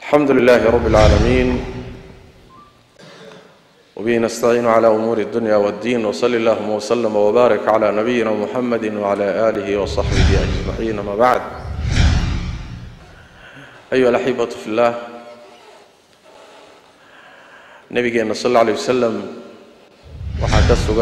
الحمد لله رب العالمين وبه نستعين على أمور الدنيا والدين وصلى اللهم وسلم وبارك على نبينا محمد وعلى آله وصحبه أجمعين ما بعد. أيها الأحبة في الله، نبينا صلى الله عليه وسلم وحكسوا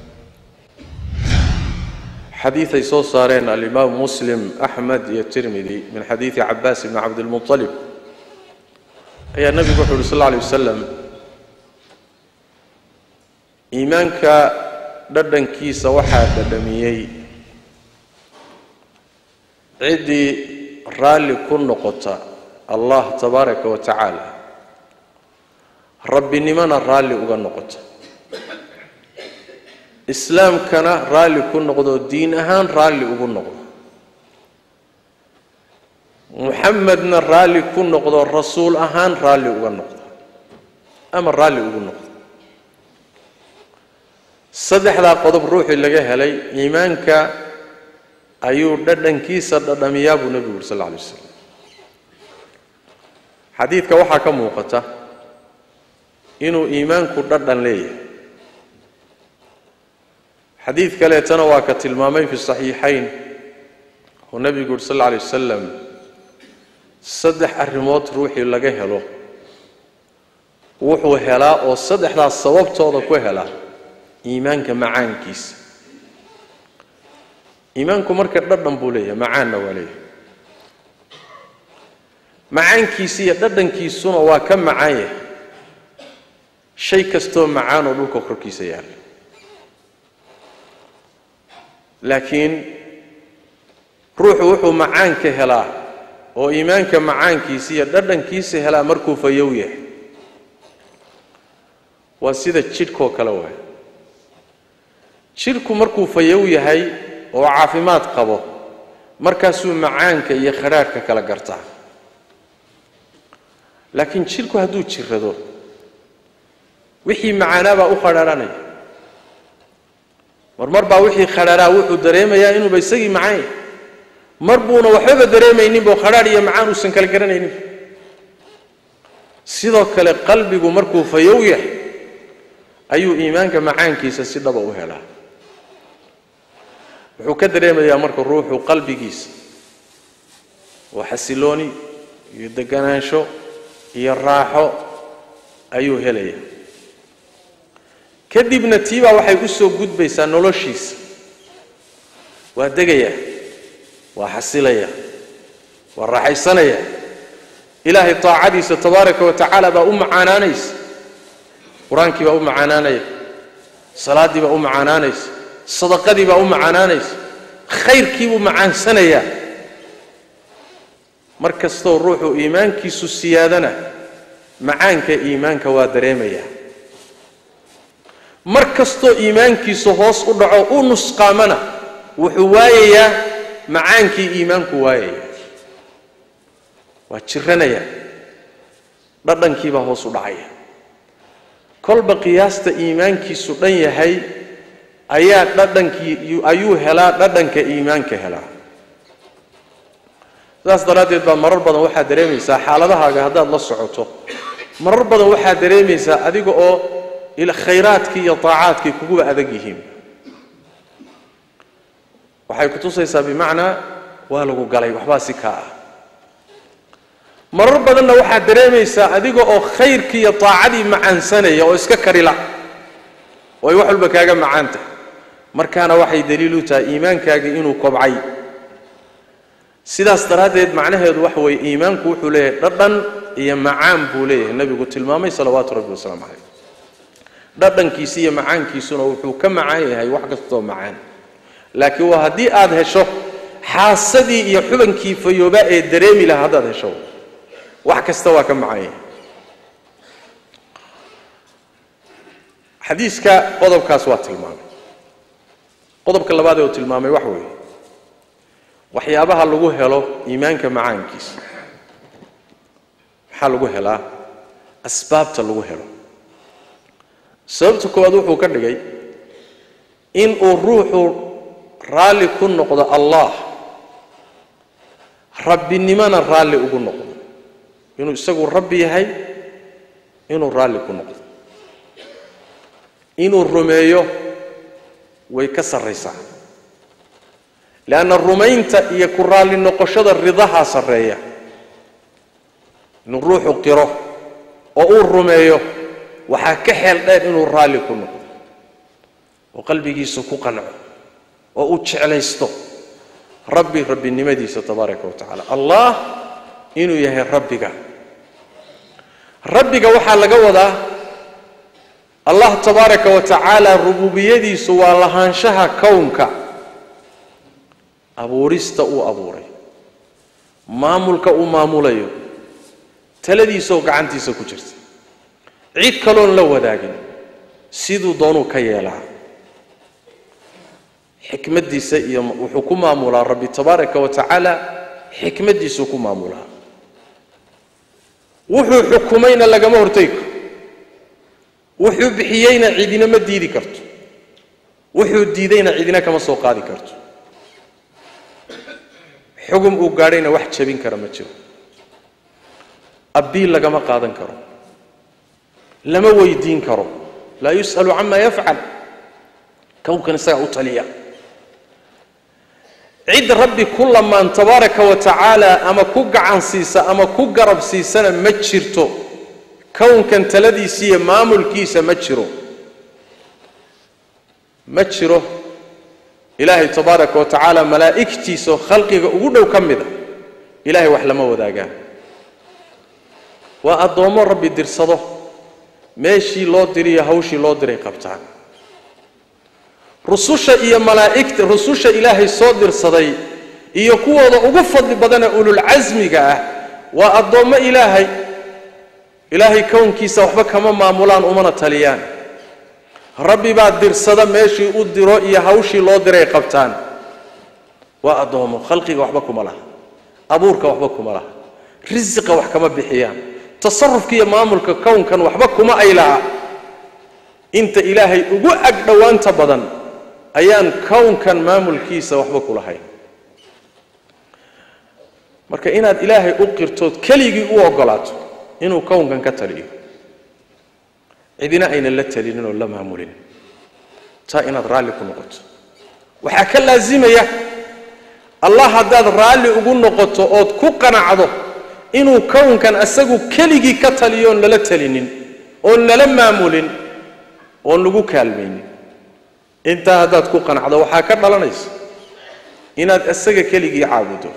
حديث يسوع صارين الإمام مسلم أحمد الترمذي من حديث عباس بن عبد المطلب أي النبي صلى الله عليه وسلم إيمانك ددن كيس وحاد دميي عدي رالي كن نقطة الله تبارك وتعالى ربي نمان رالي أغن نقطة إسلام كان رالي كن نقطة دين أهان رالي أغن نقطة محمد رالي كن نقطة الرسول أهان رالي أغن نقطة أما رالي أغن نقطة صدح لا قضب روحي اللي هلي إيمانك أيو ددن كيسا ددن ميابو نبي صلى الله عليه وسلم. حديثك وحا كموقته إنو إيمانك ددن ليه. حديث كلا يتنوى كتلمامين في الصحيحين والنبي يقول صلى الله عليه وسلم صدح الرموت روحي اللي هلو وحو هلا وصدح لا الصواب توضك وهلا إيمانك معان كيس إيمانك مركز دردن بوليه معان وليه معان كيسية دردن كيسون وكم معايه شيء كستو معان ولوك أخر كيسيال لكن روح وحو معان كهلا وإيمانك معان كيسية دردن كيسي هلا مركو فيويه وسيدة تشيركو كلاوه شركو مركو فيو يهي وعافيمات قبو مركاسو معانك يخرارك كلا قرطع لكن شركو هدو تشردو وحي معانا با أخراراني مرمر با وحي خرارا وحو دريما يا إنو بيساقي معاي مربونا وحبا دريما ينبو خراري يا معانو سنكال قراني ينبو سيدو كلا قلبي مركو فيو يهي أيو إيمانك معانك يساسيدا با وهلا wuxuu ka dareemayaa marka ruuxu qalbigiisa waxasilooni iyo deganaansho iyo raaxo ayuu helayaa kadibna tiiba waxay u soo gudbaysaa noloshiisa waa degaya waa xasilaya waa raaxaysanaya ilaahay taacadiisa tabaaraka wa tacaala baa u macaanaanaysa quraankii baa u macaanaanaya salaadii baa u macaanaanaysa صدقتي بقى معانانيس خير كيبو معان سنيا مركز تو الروح إيمانك سيادنا معانك إيمانك وادريميا مركز تو إيمانك سهوس ودعو ونص قامنا وحوايا معانك إيمانك وايا واتشرنيا بدن كيبا هوس ودعيا كل بقياست إيمانك سدنيا هي ayaa dhadhankii ayuu helaa dhadhanka iimaanka helaa saas daraadeed baa marar badan waxaa dareemaysaa xaaladahaaga haddaad la socoto marar badan waxaa dareemaysaa adiga oo ila khayraadkii iyo taacaadkii kuguba adag yihiin waxay ku tusaysaa bimacnaa waa lagu galay waxbaa si kaa ah marar badanna waxaa dareemaysaa adiga oo khayrkii iyo taacadii macaansanaya oo iska karila oo ay wax walba kaaga macaanta markaana waxay daliil u tahay iimaankaaga inuu kobcay sidaas daraadeed macnaheedu wax weeye iimaanku wuxuu leeyahay dhadhan iyo macaan buu leeyahay nabigu tilmaamay salawaatu rabbi wasalaamu calayh dhadhankiisa iyo macaankiisuna wuxuu ka macaan yahay wax kastoo macaan laakiin waa haddii aad hesho xaasadii iyo xubankii fayooba ee dareemi lahaa haddaad hesho wax kasta waa ka macaan yahay xadiiska qodobkaas waa tilmaamay qodobka labaad ee tilmaamay wax weeye waxyaabaha lagu helo iimaanka macaankiisa maxaa lagu helaa asbaabta lagu helo sababta koowaad wuxuu ka dhigay in uu ruuxu raali ku noqdo allah rabbinimana raali ugu noqdo إنه يسقو ربي هاي إنه رالي كنقض إنه الرميو ويكسر ريسا لأن الرمين يكون رالي النقشة الرضاها سرية إنه الروح قره أو الرميو وحكحل دين إنه رالي كنقض وقلبي يسكو قنع وأتشعليستو ربي النمدي تبارك وتعالى الله إنه يهي ربك وحال لقوضا الله تبارك وتعالى ربوبيدي سوى لهانشها كونك أبوريست أبوري مامولك ماموليو تلدي سوق عنتي سوق جرت عيد كلون لو وداقين سيدو دونو كيالا حكمتي سيئة وحكومة مولا ربي تبارك وتعالى حكمتي سوكوما مولا وحو حكومين لقا مهرتيك وحو بحيين عيدنا ما ديدي كرت وحو ديدين عيدنا كما سوقادي كرت حكم وقارين واحد شابين كرمتشو أبديل لقا ما قادن كرو لما ويدين كرو لا يسأل عما يفعل كوكا نساء طليا عيد ربي كل ما تبارك وتعالى أما كوك عن سيسا أما كوك رب سيسا متشرتو كون كان تلدي سي مامل كيسا متشرو إلهي تبارك وتعالى ملائكتي سو خلقي وقلوا كم ذا إلهي وحلما وذاقا وأضوما ربي درصده ماشي لو دري هوشي لو دري قبطان رسوشة إيا ملائكة رسوشة إلهي صادر صدي إيا قوة أغفض لبدن أولو العزم وأضوما إلهي كون كيسا وحبك هما معمولان أمنا تليان ربي بعد در صدا ماشي أدرو إيا هوشي لو دري قبطان وأضوما خلقي وحبكم الله أبورك وحبكم الله رزق وحكما بحيان تصرف كي معمولك كون كان وحبكم أيلا إنت إلهي أقوأك دوان تبدن أيان كون كان مامل كيسا وحبك لهاي marka inaad ilaahay u qirtood kaligii u ogolaato inuu kownkan ka taliyo cidina ayna la talinin oo la maamulin taa inaad raali ku noqoto waxa ka laazimaya allah hadaad raali ugu noqoto oo ku qanacdo inuu kownkan asagu kaligii ka taliyo oo la talinin oo la maamulin oo lagu kaalmaynin inta hadaad ku qanacdo waxa ka dhalanaysa inaad asaga kaligii caabudo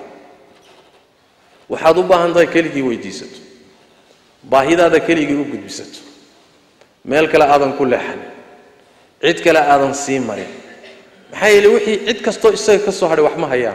waxaad u baahan tahay kaligii weydiisato baahidaada kaligii u gudbisato meel kale aadan ku leexan cid kale aadan sii marin maxaa yeelay wixii cid kasto isaga ka soo hadhay wax ma hayaan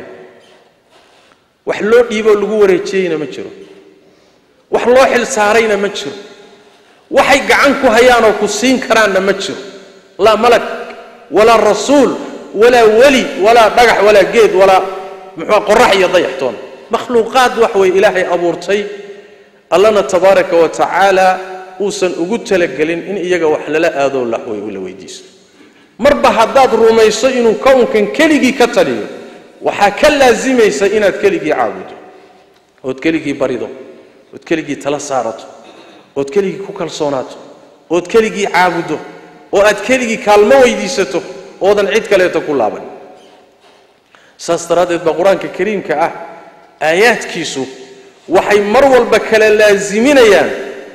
wax loo dhiibo lagu wareejiyayna ma jiro wax loo xil saarayna ma jiro waxay gacan ku hayaan oo ku siin karaanna ma jiro la malak wala rasuul wala wali wala dhagax wala geed wala muxuu qorax iyo dayaxtoon مخلوقات وحوي إلهي أبورتي الله تبارك وتعالى وسن أقول لقلين إن إيجا وحللا آذو لحوي ولا ويديس مربى حداد روميسا إنه كون كان كليجي كتلي وحكلا زميسا إنه كليجي عابد وتكليجي بريدو وتكليجي تلاسارت وتكليجي كوكال صونات وتكليجي عابدو وأتكليجي كالمو ويديسته وذن عيد كليته كلها بني ساسترادت بقرآن الكريم كأه آيات كيسو وحي مرول بكلا لازمين ايان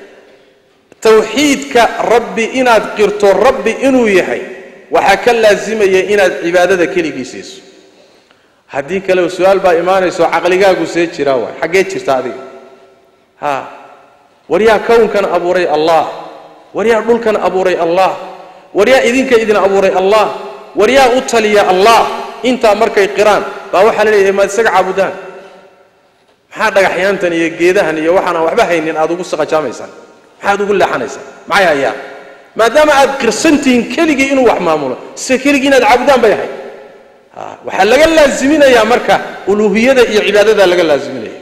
توحيد كربي إناد قرتو ربي إنو يحي وحكا لازم إناد عبادة كلي كيسيس هديك لو سؤال با إيمان يسو عقلقا قسيت شراوة حقيت شرطادي ها وريا كون كان أبو ري الله وريا قول كان أبو ري الله وريا إذن كإذن أبو ري الله وريا أطلي الله إنت مركي قران باوحا لليه ما تسقع عبدان maxaa dhagaxyaantan iyo geedahan iyo waxana waxba haynin aad ugu saqajaamaysan maxaad ugu leexanaysan maxay hayaan maadaama aad qirsantiin keligii inuu wax maamulo si keligii inaad caabudaan bay ahay waxa laga laaziminayaa marka uluhiyada iyo cibaadada laga laaziminayaa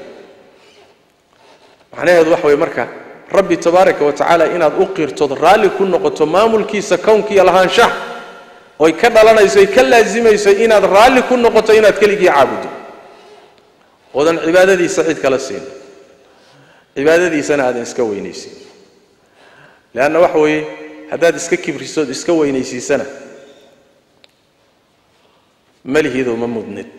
macnaheedu wax way marka rabbi tabaaraka wa taala inaad u qirtod raali ku noqoto maamulkiisa kownkiisa lahaanshaha oo ka dhalanayso ka laazimayso inaad raali ku noqoto inaad keligii caabudo ودن عبادتي سعيد كلا سين عبادتي سنة هذا إسكا وينيسي لأن وحوي هذا إسكا كبريسود إسكا وينيسي سنة ملي ذو ممدنت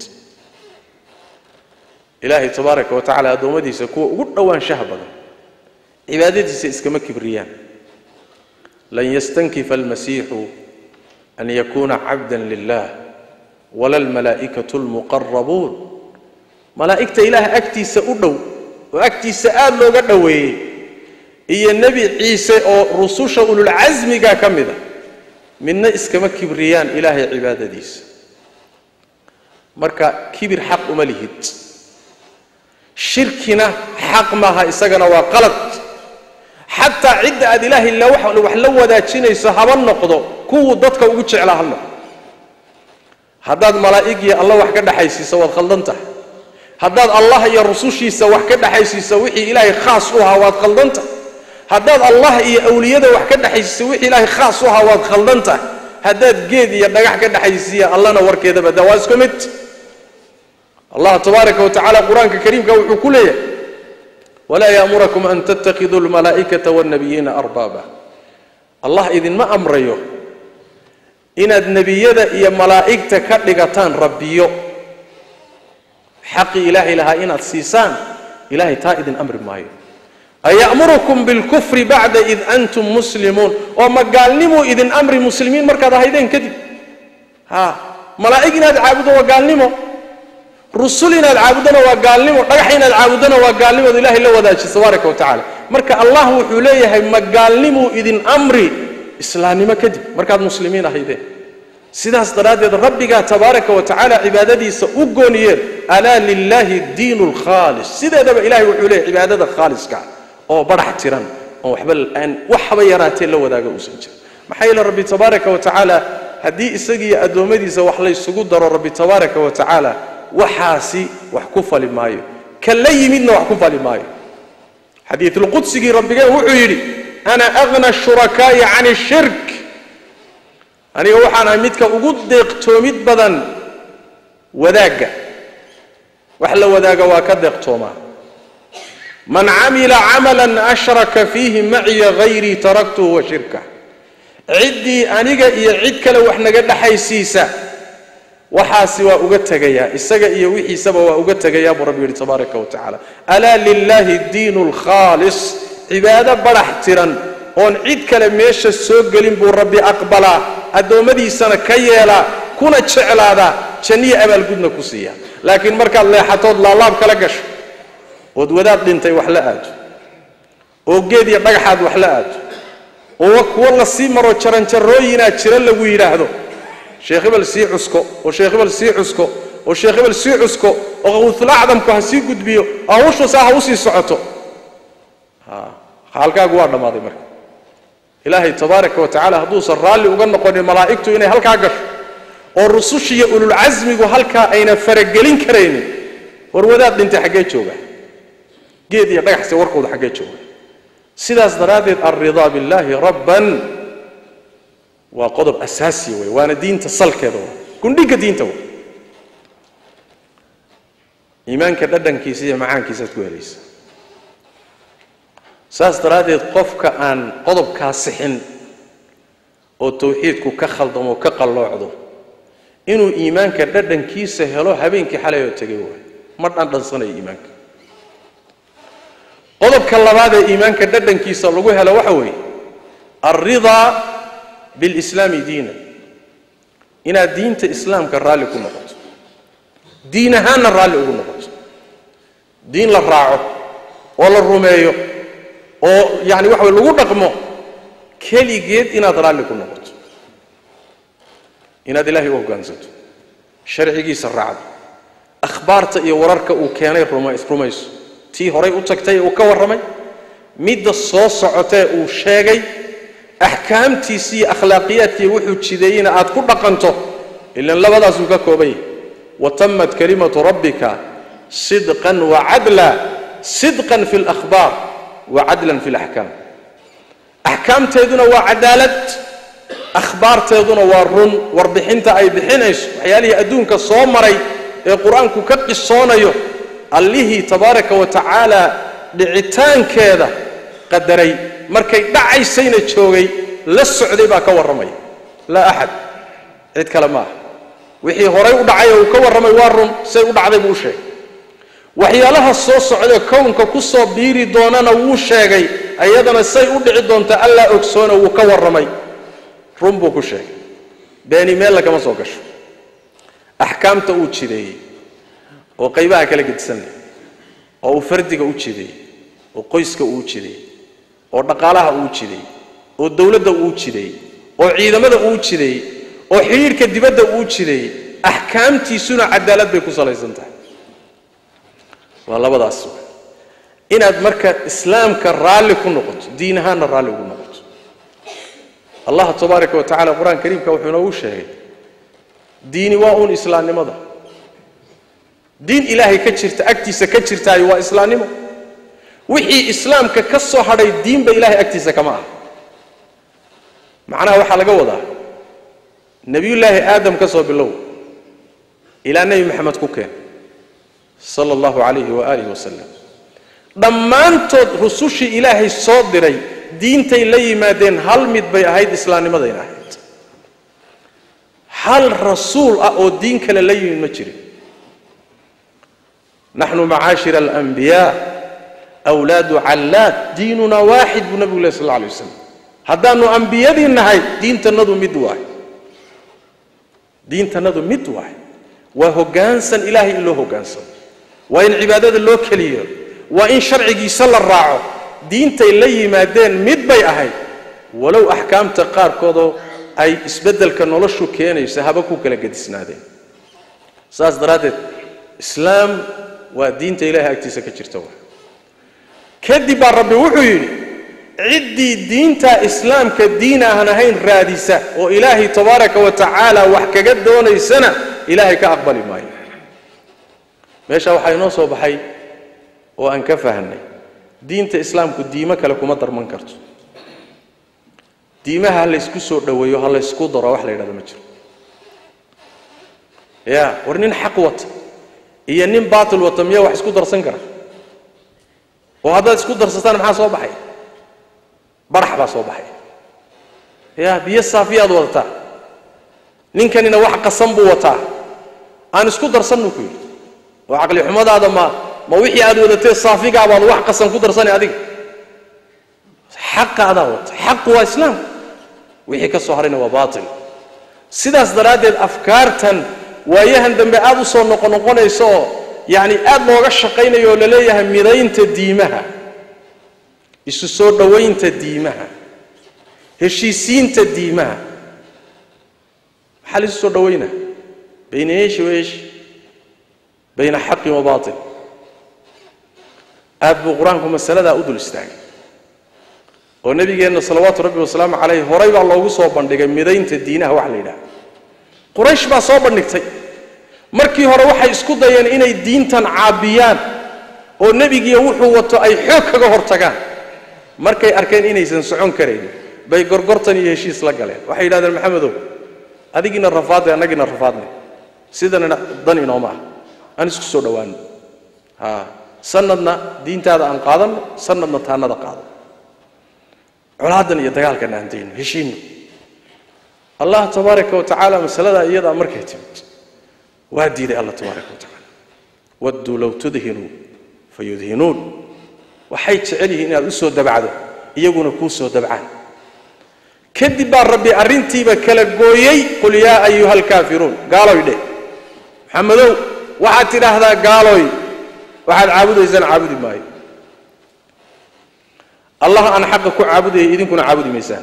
إلهي تبارك وتعالى دومدي سكو قد أوان شهبا عبادتي سإسكا مكبريان لن يستنكف المسيح أن يكون عبدا لله ولا الملائكة المقربون ملائكة إله أكتي سأدو وأكتي سأل لو قدوي إيه النبي عيسى أو رسوش أولو العزم كامذا من إسكا مكبريان إلهي عبادتي مركا كبر حق مليهت شركنا حق ماها إساقنا وقلت حتى عدة أد إله إلا وحلو ذاتشين يسحب النقض كو ضدك وقتش على هلا هداد ملائكة الله وحكد حيسي سوى خلدنته هداد الله يا رسوشي سوى حكد حيسي سوى إلهي خاصها وخلدنته هداد الله يا أولياء وحكد حيسي سوى إلهي خاصها وخلدنته هداد جيد يا دقح كد حيسي الله نور كذا بدواسكمت الله تبارك وتعالى قرآن الكريم قوي كله ولا يأمركم أن تتخذوا الملائكة والنبيين أربابا الله إذن ما أمره إن النبي يا ملائكة كدغتان ربيو حق إلهي لها إن السيسان إلهي تا إذن أمر مايو أيأمركم بالكفر بعد إذ أنتم مسلمون وما قال نمو إذن أمر مسلمين مركز هيدين كذب ها ملائكة عابدوا وقال نمو رسولنا العابدنا وقالنا رجحنا العابدنا وقالنا إله إلا وذاك تبارك وتعالى مركا الله وحليه ما قالنا إذن أمري إسلامي ما كذب مركا المسلمين هيده سيدا استراد ربك تبارك وتعالى عبادتي سأقونير ألا لله الدين الخالص سيدا دب إله وحليه عبادة الخالص كا أو برح تيران أو حبل الآن وحبيرات إلا وذاك وسنجر محيل ربي تبارك وتعالى هدي إسقي أدومدي سوحلي سجود ربي تبارك وتعالى وحاسي وحكوفة لمايو كاللي منا وحكوفة لمايو حديث القدسي ربك وعيري أنا أغنى الشركاء عن الشرك أنا وحنا ميتك أقدق توميت بدن وذاك وحلا وذاك وكدق توما من عمل عملا أشرك فيه معي غيري تركته وشركه عدي أنيقا يعدك لو احنا قد حيسيسا وحاسي وأغتغيا إساق إيوحي سبا وأغتغيا بربي تبارك وتعالى ألا لله الدين الخالص عبادة برحترا on cid kale meesha soo galin buu rabbi aqbala adoomadiisana ka yeela kuna jeclaada jannada abaal gudna ku siiya laakiin marka leexatood laalaab kala gasho oo wadaad dhintay wax la aad oo geed iyo dhagaxaad wax la aad oo kuwa la sii maro jaranjarooyina jira lagu yiraahdo sheekh ibal sii cusko oo sheekh ibal sii cusko oo sheekh ibal sii cusko oo qawthul aadamku ha sii gudbiyo awsho saaha u sii socoto halkaagu waa dhamaaday marka ilaahay tabaaraka wa taala haduu sarraali uga noqon malaa'iktu inay halka gasho oo rusushiya ulul azmigu halka ayna faragelin kareen war wadaad dhintay xagee jooga geed iyo dhagax warkooda xagee jooga sidaas daraadeed ar-ridha billahi rabban wa qodob asaasi way waana diinta salkeedo kundhiga diinta iimaanka dhadhankiisa iyo macaankiisa ku helaysa saas daraadeed qofka aan qodobka sixin oo tawxiidku ka khaldamo ka qalloocdo inuu iimaanka dhadhankiisa helo habeenkii xalay oo tagay way ma dhandhansanay iimaanka qodobka labaad ee iimaanka dhadhankiisa lagu helo waxa weey ar-ridha bil islam diina ina diinta islaamka raali ku noqoto diinahan raali ugu noqoto diin la raaco oo la rumeeyo oo yaani waxa lagu dhaqmo kaligeed inaad raali ku noqoto inaad ilaahay u hoggaansato sharcigiisa raacdo akhbaarta iyo wararka uu keenay rumayso tii horay u tagtay oo ka waramay midda soo socotay uu sheegay ahkaamtiisa iyo akhlaaqiyadkiisa wuxuu jideeyina aad ku dhaqanto ila labadaas uu ka koobay watammat kalimatu rabbika sidqan wa adla sidqan fil akhbar وعدلا في الأحكام أحكام تيدنا وعدالة أخبار تيدنا والرن وردحين أي بحينيش وحيالي أدونك الصومري القرآن كبقي الصونيو الله تبارك وتعالى dhicitaan keeda qadaray markay dhacaysayna joogay la socday baa ka waramay la ahad cid kale ma wixii horay u dhacay oo ka waramay waa run say u dhacday buu sheegay waxyaalaha soo socda koonka ku soo biiri doonana wuu sheegay ayadana say u dhici doonta alla ogsoona wuu ka waramay run buu ku sheegay beeni meel laga ma soo gasho ahkaamta uu jireeyay oo qaybaha kala gidsan oo uu fardiga u jireeyay oo qoyska uu jireeyay oo dhaqaalaha uu jireeyay oo dawladda uu jireeyay oo ciidamada uu jireeyay oo xiriirka dibadda uu jireeyay ahkaamtiisuna cadaalad bay ku salaysan tahay والله إن أدمرك إسلام كرالي كنقط دينها نرالي كنقط الله تبارك وتعالى القرآن الكريم كوحنا وشهد ديني وأون إسلام ماذا دين إلهي كتشرت أكتس كتشرت أيوة إسلام وحي إسلام ككسو هذا الدين بإلهي أكتس كمان معناه وحلا جوضة نبي الله آدم كسو بالله إلى النبي محمد كوكين صلى الله عليه وآله وسلم لما أنت رسوشي إلهي صادري دينتي لي ما دين هل متبي هيد إسلامي ما دين هيد هل رسول أو دين كلا لي المجري نحن معاشر الأنبياء أولاد علات ديننا واحد بنبي الله صلى الله عليه وسلم هذا أنه أنبياء دين هاي دين تنظم مدواي دين تنظم مدواي وهو جانسا إلهي إلا هو جانسا وإن عبادة الله كليه وإن شرعي صلى الراعه دينتي اللي ما دين مدبي أهي ولو أحكام تقار كودو أي اسبدل كنولشو كيني سهبكو كلا قد سنادين ساس درادت إسلام ودينتي إلهي أكتسا كتشرتوه كدب ربي وحيني عدي دينتا إسلام كدينا هنهين رادسة وإلهي تبارك وتعالى وحكا قد دوني سنة إلهي كأقبل ماي meesha waxa inoo soo baxay oo aan ka fahanay diinta islaamku diima kale kuma darman karto diimaha la isku soo dhaweeyo hal la isku daro wax la yiraahdo ma jiro ya warnin xaq wata iyo nin baatil wata miya wax isku darsan kara oo hadda isku darsataan maxaa soo baxay barax baa soo baxay ya biyo saafiyaad wata ninkanina wax qasan buu wata aan isku darsanno ku وعقلي حمد هذا ما وحي هذا وده صافي قابل واحد قسم قدر سنة هذيك حق هذا حق وإسلام وحي كالصهرين وباطل سيداس دراد الأفكار تن ويهندم بأبو صور نقنقون يسو يعني أبو غشقين يولليها ميرين تديمها يسوسور دوين تديمها هشيسين تديمها حال يسوسور دوينه بين إيش وإيش بين حق وباطل أبو قرآنكم السلام أدل استعجل والنبي قال صلوات ربي وسلام عليه هريب الله صوبا لقى مدينة الدين هو علينا قريش ما صوبا نكتي مركي هروح يسكت يعني إن الدين تنعابيان والنبي يوحو وتو أي حك جهرتجان مركي أركان إن يسنسعون كريم بيجرجرتني يشيس لقلين وحيد هذا محمد هذه جينا الرفاض أنا جينا الرفاضني سيدنا ضني نومه أنا سكسر دوان سندنا دين تاذا أنقاذن سندنا ثانا دقاذن علادنا يدقال كنا عندين هشين الله تبارك وتعالى مسألة يدا مركتهم وادي لي الله تبارك وتعالى ودوا لو تدهنوا فيدهنون وحيت عليه إن الأسود دبعده يجون كوسو دبعان كذب ربي أرنتي بكلجويي قل يا أيها الكافرون قالوا يدي محمدو waxaad tiraahdaa gaaloy waxaad caabudaysan caabudi maayo allah aan xaq ku caabuday idinkuna caabudi meesaan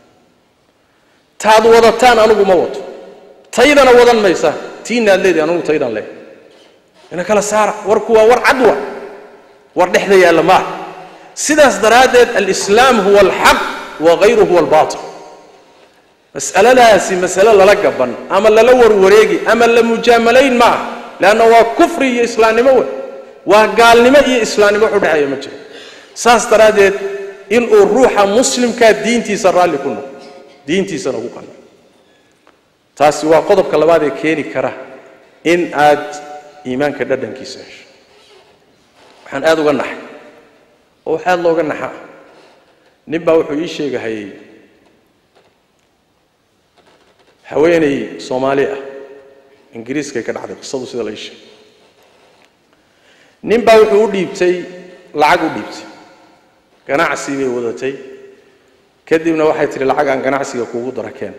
taad wadataan anigu ma wato taydana wadan maysa tiinaad leedahay anigu taydan leeyahay ina kala saara warku waa war cadwa war dhexda yaala ma sidaas daraadeed al-islaam huwa al-haq wa ghayruhu huwa al-batil mas'ala laasi mas'ala la gaban ama la warwareegi ama la mujamalayn ma لأنه هو كفر إسلام موه وقال لما إسلام موه حدها يمجد ساس ترادت إن الروح مسلم كدين تيسر اللي كنا دين تيسر أبو كنا تاسي وقضب كلمات كيني كره إن آد إيمان كددن كيساش حن آد ونح وحال لوغا نحا نبا وحو ii sheegahayay haweeney Soomaali ah Ingiriiska ka dhacday qisadu sida la ishay ninba wuxuu u dhiibtay lacag u dhiibtay ganacsi bay wadatay kadibna waxay tiri lacag aan ganacsiga kuugu darakeen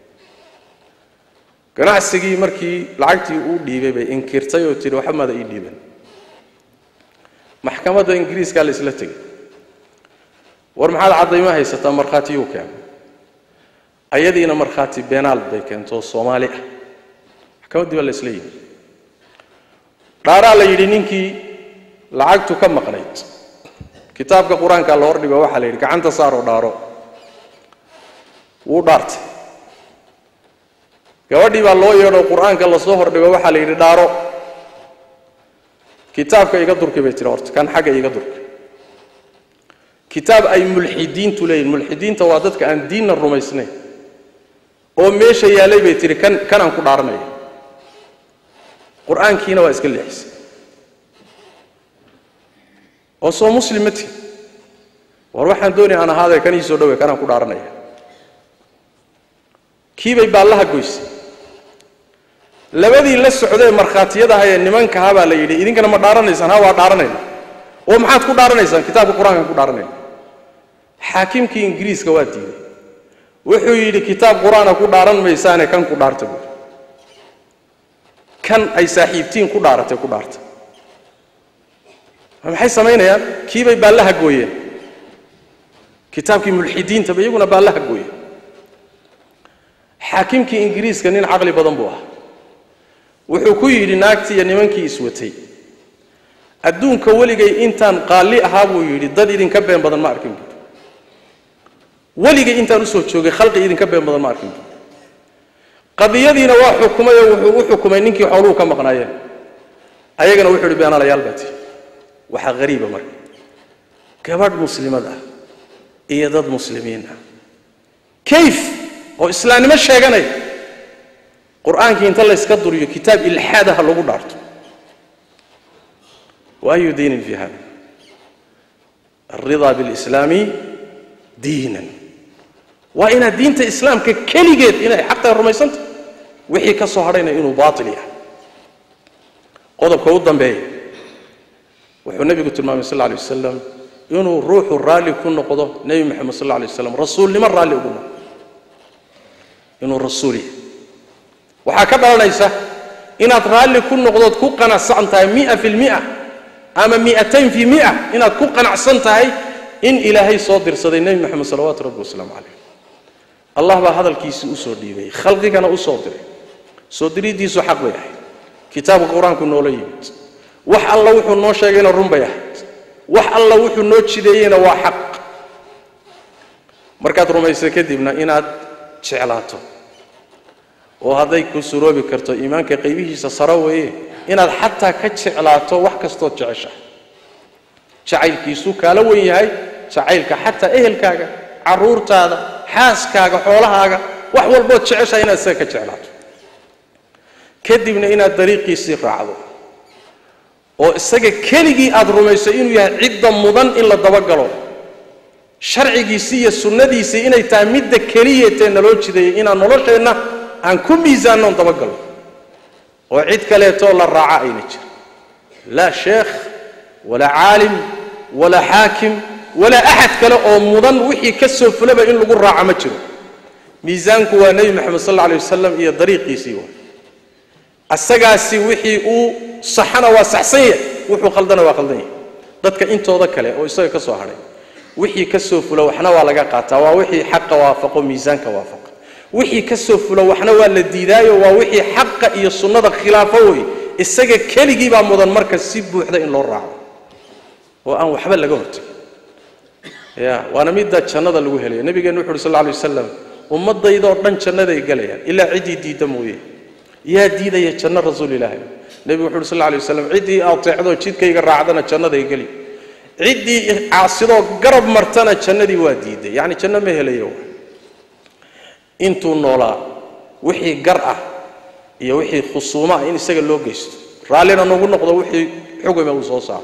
ganacsigii markii lacagtii uu dhiibay bay inkirtay oo tiri waxa maada ii dhiiban maxkamadda Ingiriiska la isla tagay war maxaad cadayma haysataa markhaatiyo keen ayadiina markhaati beenaal bay keento Soomaali ah maxkamadii la isla yiri dhaara la yiri ninkii lacagtu ka maqnayd kitaabka quraanka la hordhigo waxa la yiri gacanta saaro dhaaro wuu dhaartay gabadhii baa loo yeedho quraanka la soo hordhigo waxa la yiri dhaaro kitaabka iga durkay bay tiri horta kan xaga iga durkay kitaab ay mulxidiintu leeyihiin mulxidiinta waa dadka aan diinna rumaysnayn oo meesha yaalay bay tiri kan aan ku dhaaranay quraankiina waa iska leexisay oo soo muslimati war waxaan doonay aan ahaaday kan ii soo dhaway kan aan ku dhaaranay kiibay baallaha goysay labadii la socday markhaatiyada ay nimanka haba la yiri idinkana ma dhaaranaysaan ha waa dhaaranayna oo maxaad ku dhaaranaysaan kitaabka quraanka ku dhaaranayna xaakimkii Ingiriiska waa diiday wuxuu yiri kitaab quraana ku dhaaran maysaane kan ku dhaartay kan ay saaxiibtiin ku dhaaratay ku dhaartay maxay sameynayaan kiibay baallaha gooyeen kitaabkii mulxidiinta bay iyaguna baallaha gooyeen xaakimkii Ingiriiska nin aqli badan buu ah wuxuu ku yiri naagtii iyo nimankii iswatay adduunka waligay intaan qaali ahaa buu yiri dad idin ka been badan ma arkin waligay intaan u soo joogay khalqi idin ka been badan ma arkin qadiyadiina waa xukumay wuxuu u xukumay ninkii xooluhu ka maqnaayeen ayagana wuxuu yiri beenaalayaal baati waxa qariiba marka gabadh muslimada iyo dad muslimiin ah kayf oo islaamnimo sheeganay quraanka inta la iska duriyo kitaab ilhaadaha lagu dhaarto waayu diin fi hada الرضا بالإسلامي دينا وإن دين الإسلام ككليجت إلى حتى الرميسنت وحي كصهرين إنه باطل يعني قضب كوضا به وحي النبي قلت المام صلى الله عليه وسلم إنه روح الرالي كنا قضى نبي محمد صلى الله عليه وسلم رسول لمن رالي أقولنا إنه الرسولي وحكذا ليس إن الرالي كنا قضى كوكنا سعنتها 100% أما 200% إن كوكنا عسنتها إن إلهي صادر صدي النبي محمد صلوات ربه وسلام عليه الله بهذا الكيس أسود لي خلقي كان أسود صدري دي سحق بيه كتاب القرآن كنا ليمت وح الله وح النوشة جينا الرمبية وح الله وح النوتش دينا وحق مركات رميسة كدبنا إن شعلاته وهذا يكون سروبي كرتو إيمانك قيبيه سصروي إن حتى كشعلاته وحكستو تعيشه شعيل كيسو كالوي هاي شعيلك حتى إهلكاga caruurtaada xaaskaaga xoolahaaga wax walba jeceshay inaad saaka jeclaato kadibna inaad dariiqiisii raacdo oo isaga keligii aad rumayso inuu yahay cidda mudan in la daba galo sharcigiisii iyo sunnadiisii inay tahay midda kaliyeetee naloo jiday inaan nolosheenna aan ku miisaanno daba galo oo cid kale too la raaca ayna jir la sheekh wala caalim wala xaakim ولا أحد كلا أو مضن وحي كسر فلبا إن لقول راعة متشر ميزانك ونبي محمد صلى الله عليه وسلم هي طريقي سوى السجاسي وحي أو صحنا وصحصية وحو خلدنا وخلدني ضدك أنت وذكله أو يصير كسوهري وحي كسر فلو وحنا ولا قاطع ووحي حق وافق وميزانك وافق وحي كسر فلو وحنا ولا الديداية ووحي حق يصنع خلافوي السجا كل جيبا مضن مركز سيب وحده إن الراعة وأنا وحبل لجورت يا وانا ميدا جنده لو هلي نبينا نوح صلى الله عليه وسلم امديدو دن جنده يغليان الا عيدي ديده مويه يا ديده يا جنة رسول الله نبي محمد صلى الله عليه وسلم عيدي اطيعدو جيدكيغا راعدنا جنده يغلي عيدي عاصيدو غرب مرتنا جندي وا ديده يعني جنة ما هليو انتو نولا وحي قرأه iyo wixii khusuuma in isaga loo geysto raalina nagu noqdo wixii xuguma uu soo saaro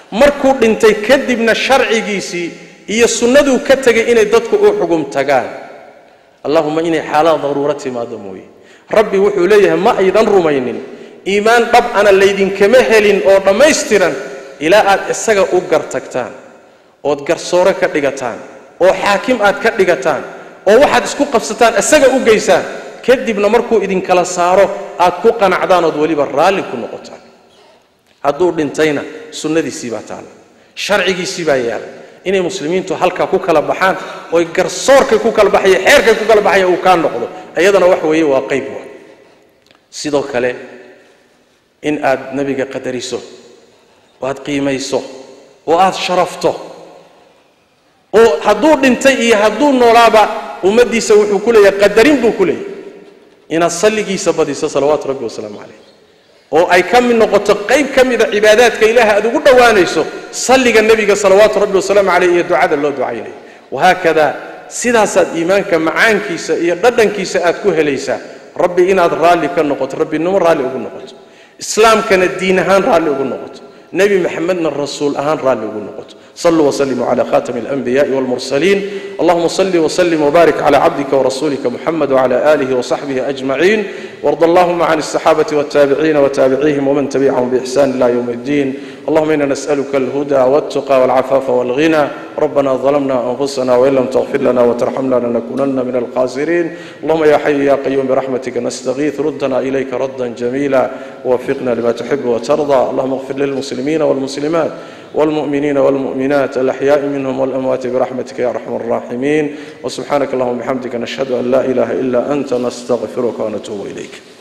markuu dhintay kadibna sharcigiisii iyo sunnadu ka tagay inay dadku u xugum tagaan allahumma inay xaalad daruura timaado mooyee rabbi wuxuu leeyahay ma aydan rumaynin iimaan dhab ana leydin kama helin oo dhammaystiran ilaa aad isaga u gartagtaan ood garsoore ka dhigataan oo xaakim aad ka dhigataan oo waxaad isku qabsataan isaga u geysaan kadibna markuu idin kala saaro aad ku qanacdaan oo waliba raali ku noqotaan hadduu dhintayna sunnadiisii baa taala sharcigiisii baa yaala inay muslimiintu halka ku kala baxaan oo garsoorka ku kala baxay xeerka ku kala baxay uu ka noqdo ayadana wax weeye waa qayb sidoo kale in aad nabiga qadariso oo aad qiimayso oo aad sharafto oo hadduu dhintay iyo hadduu noolaaba ummadiisa wuxuu ku leeyahay qadarin buu ku leeyahay inaad salligiisa badiso salawaatu rabbi wa salaamu calayh oo ay ka mid noqoto qayb ka mid ah cibaadaadka ilaahay aad ugu dhawaanayso salliga nabiga salawaatu rabbi wa salaamu calayh iyo ducada loo ducaynayo wahakada sidaasaad iimaanka macaankiisa iyo dhadhankiisa aad ku helaysaa rabbi inaad raalli ka noqoto rabbinimo raalli ugu noqoto islaamkana diin ahaan raalli ugu noqoto نبي محمد الرسول أهان رالي ونقط صلوا وسلموا على خاتم الأنبياء والمرسلين اللهم صل وسلم وبارك على عبدك ورسولك محمد وعلى آله وصحبه أجمعين وارض اللهم عن الصحابة والتابعين وتابعيهم ومن تبعهم بإحسان إلى يوم الدين اللهم إنا نسألك الهدى والتقى والعفاف والغنى ربنا ظلمنا أنفسنا وإن لم تغفر لنا وترحمنا لنكونن من الخاسرين اللهم يا حي يا قيوم برحمتك نستغيث ردنا إليك ردا جميلا ووفقنا لما تحب وترضى اللهم اغفر للمسلمين والمسلمات والمؤمنين والمؤمنات الأحياء منهم والأموات برحمتك يا أرحم الراحمين وسبحانك اللهم وبحمدك نشهد أن لا إله إلا أنت نستغفرك ونتوب إليك